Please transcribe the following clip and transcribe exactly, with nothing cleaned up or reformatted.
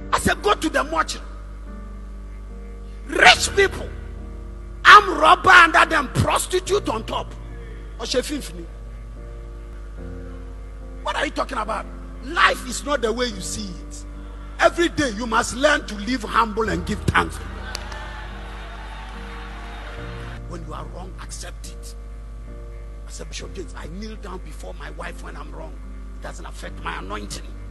I said, go to the mortuary. Rich people, I'm robber under them, prostitute on top. What are you talking about? Life is not the way you see it. Every day you must learn to live humble and give thanks. When you are wrong, accept it. I said, Bishop James, I kneel down before my wife when I'm wrong. It doesn't affect my anointing.